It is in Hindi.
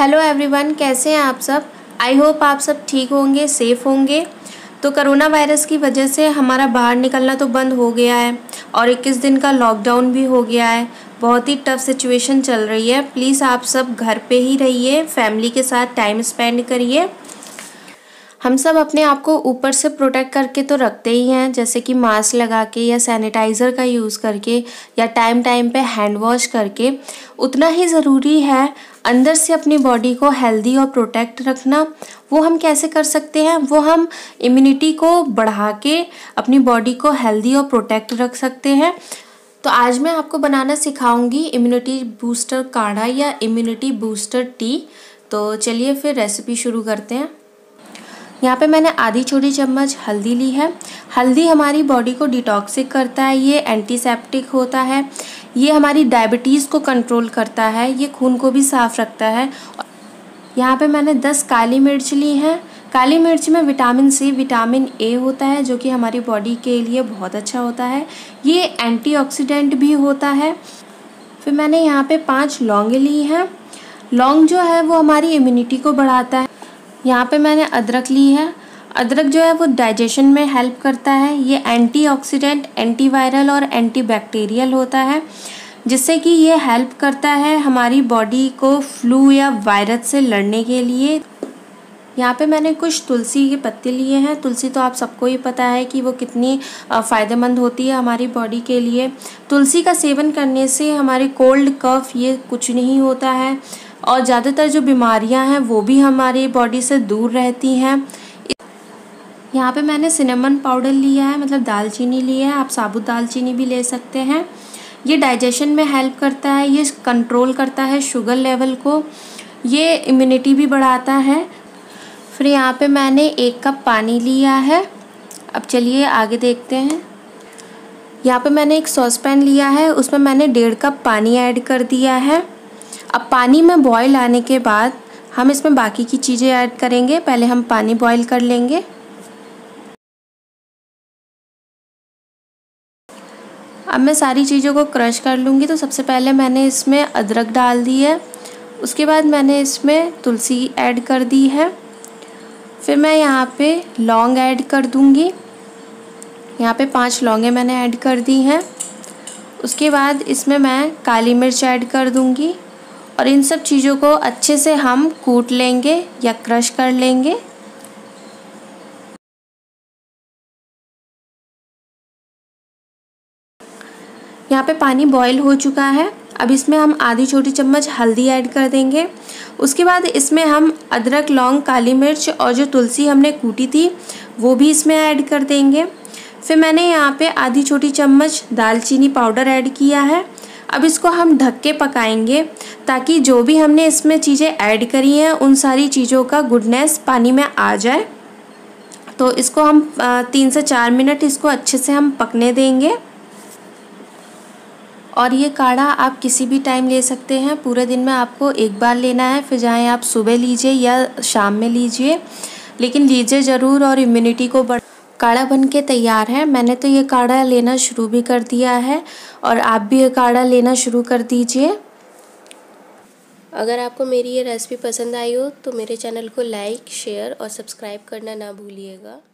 हेलो एवरीवन, कैसे हैं आप सब। आई होप आप सब ठीक होंगे, सेफ़ होंगे। तो कोरोना वायरस की वजह से हमारा बाहर निकलना तो बंद हो गया है और 21 दिन का लॉकडाउन भी हो गया है। बहुत ही टफ़ सिचुएशन चल रही है। प्लीज़ आप सब घर पे ही रहिए, फैमिली के साथ टाइम स्पेंड करिए। हम सब अपने आप को ऊपर से प्रोटेक्ट करके तो रखते ही हैं, जैसे कि मास्क लगा के या सैनिटाइज़र का यूज़ करके या टाइम टाइम पे हैंड वॉश करके। उतना ही ज़रूरी है अंदर से अपनी बॉडी को हेल्दी और प्रोटेक्ट रखना। वो हम कैसे कर सकते हैं? वो हम इम्यूनिटी को बढ़ा के अपनी बॉडी को हेल्दी और प्रोटेक्ट रख सकते हैं। तो आज मैं आपको बनाना सिखाऊंगी इम्यूनिटी बूस्टर काढ़ा या इम्यूनिटी बूस्टर टी। तो चलिए फिर रेसिपी शुरू करते हैं। यहाँ पे मैंने आधी छोटी चम्मच हल्दी ली है। हल्दी हमारी बॉडी को डिटॉक्सिक करता है, ये एंटीसेप्टिक होता है, ये हमारी डायबिटीज़ को कंट्रोल करता है, ये खून को भी साफ़ रखता है। यहाँ पे मैंने 10 काली मिर्च ली हैं। काली मिर्च में विटामिन सी, विटामिन ए होता है जो कि हमारी बॉडी के लिए बहुत अच्छा होता है। ये एंटीऑक्सीडेंट भी होता है। फिर मैंने यहाँ पे 5 लौंगे ली हैं। लौंग जो है वो हमारी इम्यूनिटी को बढ़ाता है। यहाँ पे मैंने अदरक ली है। अदरक जो है वो डाइजेशन में हेल्प करता है। ये एंटीऑक्सीडेंट, एंटीवायरल और एंटीबैक्टीरियल होता है, जिससे कि ये हेल्प करता है हमारी बॉडी को फ्लू या वायरस से लड़ने के लिए। यहाँ पे मैंने कुछ तुलसी के पत्ते लिए हैं। तुलसी तो आप सबको ही पता है कि वो कितनी फ़ायदेमंद होती है हमारी बॉडी के लिए। तुलसी का सेवन करने से हमारे कोल्ड, कफ ये कुछ नहीं होता है और ज़्यादातर जो बीमारियां हैं वो भी हमारी बॉडी से दूर रहती हैं। यहाँ पे मैंने सिनेमन पाउडर लिया है, मतलब दालचीनी ली है। आप साबुत दालचीनी भी ले सकते हैं। ये डाइजेशन में हेल्प करता है, ये कंट्रोल करता है शुगर लेवल को, ये इम्यूनिटी भी बढ़ाता है। फिर यहाँ पे मैंने 1 कप पानी लिया है। अब चलिए आगे देखते हैं। यहाँ पे मैंने एक सॉस पैन लिया है, उसमें मैंने 1.5 कप पानी ऐड कर दिया है। अब पानी में बॉईल आने के बाद हम इसमें बाकी की चीज़ें ऐड करेंगे। पहले हम पानी बॉईल कर लेंगे। अब मैं सारी चीज़ों को क्रश कर लूँगी। तो सबसे पहले मैंने इसमें अदरक डाल दी है, उसके बाद मैंने इसमें तुलसी ऐड कर दी है। फिर मैं यहाँ पे लौंग ऐड कर दूँगी। यहाँ पे 5 लौंगे मैंने ऐड कर दी हैं। उसके बाद इसमें मैं काली मिर्च ऐड कर दूँगी और इन सब चीज़ों को अच्छे से हम कूट लेंगे या क्रश कर लेंगे। यहाँ पे पानी बॉईल हो चुका है। अब इसमें हम आधी छोटी चम्मच हल्दी ऐड कर देंगे। उसके बाद इसमें हम अदरक, लौंग, काली मिर्च और जो तुलसी हमने कूटी थी वो भी इसमें ऐड कर देंगे। फिर मैंने यहाँ पे आधी छोटी चम्मच दालचीनी पाउडर ऐड किया है। अब इसको हम ढक के पकाएंगे ताकि जो भी हमने इसमें चीज़ें ऐड करी हैं उन सारी चीज़ों का गुडनेस पानी में आ जाए। तो इसको हम 3 से 4 मिनट इसको अच्छे से हम पकने देंगे। और ये काढ़ा आप किसी भी टाइम ले सकते हैं। पूरे दिन में आपको एक बार लेना है, फिर चाहे आप सुबह लीजिए या शाम में लीजिए, लेकिन लीजिए ज़रूर और इम्यूनिटी को काढ़ा बन के तैयार है। मैंने तो ये काढ़ा लेना शुरू भी कर दिया है और आप भी ये काढ़ा लेना शुरू कर दीजिए। अगर आपको मेरी ये रेसिपी पसंद आई हो तो मेरे चैनल को लाइक, शेयर और सब्सक्राइब करना ना भूलिएगा।